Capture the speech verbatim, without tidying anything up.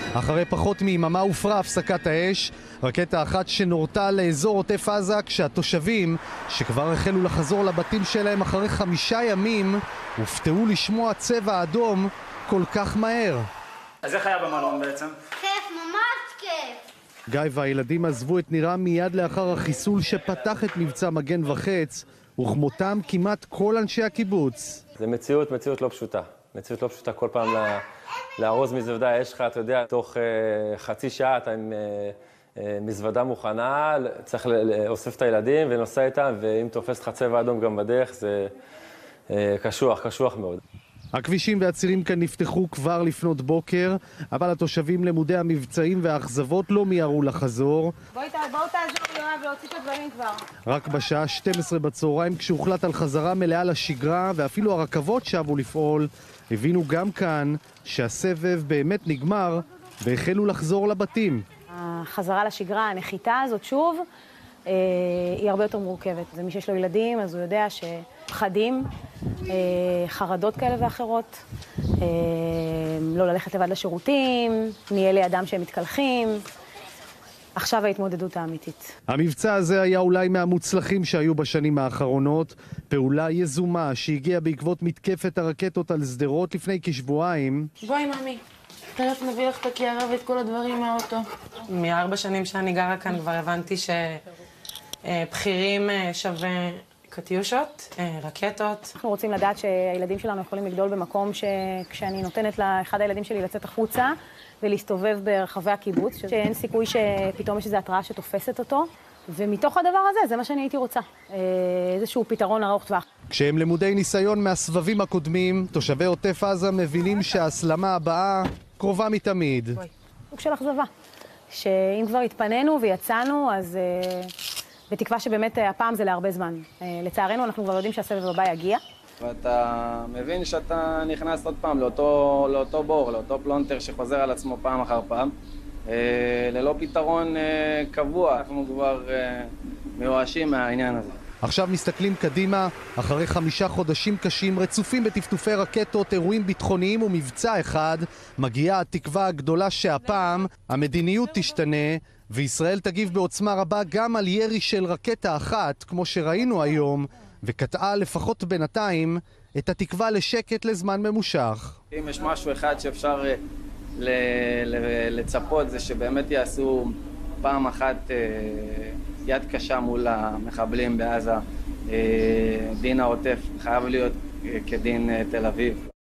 אחרי פחות מיממה הופרה הפסקת האש, רקטה אחת שנורתה לאזור עוטף עזה, כשהתושבים, שכבר החלו לחזור לבתים שלהם אחרי חמישה ימים, הופתעו לשמוע צבע אדום כל כך מהר. אז איך היה במלון בעצם? כיף, ממש כיף. גיא והילדים עזבו את נירם מיד לאחר החיסול שפתח את מבצע מגן וחץ, וכמותם כמעט כל אנשי הקיבוץ. זה מציאות, מציאות לא פשוטה. מציאות לא פשוטה כל פעם לה, לארוז מזוודה. יש לך, אתה יודע, תוך uh, חצי שעה אתה עם uh, uh, מזוודה מוכנה, צריך לאוסף את הילדים ונוסע איתם, ואם תופס לך צבע אדום גם בדרך, זה uh, קשוח, קשוח מאוד. הכבישים והצירים כאן נפתחו כבר לפנות בוקר, אבל התושבים למודי המבצעים והאכזבות לא מיהרו לחזור. בואו תעזור לי יואב להוציא את הדברים כבר. רק בשעה שתים עשרה בצהריים, כשהוחלט על חזרה מלאה לשגרה ואפילו הרכבות שבו לפעול, הבינו גם כאן שהסבב באמת נגמר והחלו לחזור לבתים. החזרה לשגרה, הנחיתה הזאת שוב, אה, היא הרבה יותר מורכבת. זה מי שיש לו ילדים, אז הוא יודע שפחדים, אה, חרדות כאלה ואחרות, אה, לא ללכת לבד לשירותים, נהיה לידם שהם מתקלחים. עכשיו ההתמודדות האמיתית. המבצע הזה היה אולי מהמוצלחים שהיו בשנים האחרונות. פעולה יזומה שהגיעה בעקבות מתקפת הרקטות על שדרות לפני כשבועיים. בואי ממי, תכף נביא לך את הקערה ואת כל הדברים מהאוטו. מארבע שנים שאני גרה כאן כבר הבנתי שבחירים שווה קטיושות, רקטות. אנחנו רוצים לדעת שהילדים שלנו יכולים לגדול במקום שכשאני נותנת לאחד הילדים שלי לצאת החוצה ולהסתובב ברחבי הקיבוץ, שאין סיכוי שפתאום יש איזו התראה שתופסת אותו. ומתוך הדבר הזה, זה מה שאני הייתי רוצה. איזשהו פתרון ארוך טווח. כשהם למודי ניסיון מהסבבים הקודמים, תושבי עוטף עזה מבינים שההסלמה הבאה קרובה מתמיד. סוג של אכזבה. שאם כבר התפנינו ויצאנו, אז בתקווה שבאמת הפעם זה להרבה זמן. לצערנו אנחנו כבר יודעים שהסבב הבא יגיע. ואתה מבין שאתה נכנס עוד פעם לאותו, לאותו בור, לאותו פלונטר שחוזר על עצמו פעם אחר פעם. ללא פתרון קבוע, אנחנו כבר מיואשים מהעניין הזה. עכשיו מסתכלים קדימה, אחרי חמישה חודשים קשים רצופים בטפטופי רקטות, אירועים ביטחוניים ומבצע אחד, מגיעה התקווה הגדולה שהפעם המדיניות תשתנה, וישראל תגיב בעוצמה רבה גם על ירי של רקטה אחת, כמו שראינו היום, וקטעה לפחות בינתיים את התקווה לשקט לזמן ממושך. אם יש משהו אחד שאפשר לצפות זה שבאמת יעשו פעם אחת יד קשה מול המחבלים בעזה. דין העוטף חייב להיות כדין תל אביב.